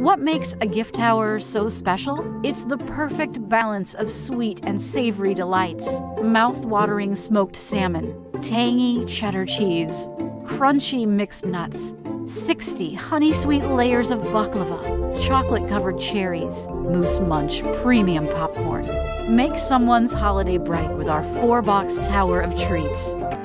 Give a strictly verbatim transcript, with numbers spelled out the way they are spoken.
What makes a gift tower so special? It's the perfect balance of sweet and savory delights. Mouth-watering smoked salmon, tangy cheddar cheese, crunchy mixed nuts, sixty honey-sweet layers of baklava, chocolate-covered cherries, Moose Munch premium popcorn. Make someone's holiday bright with our four-box tower of treats.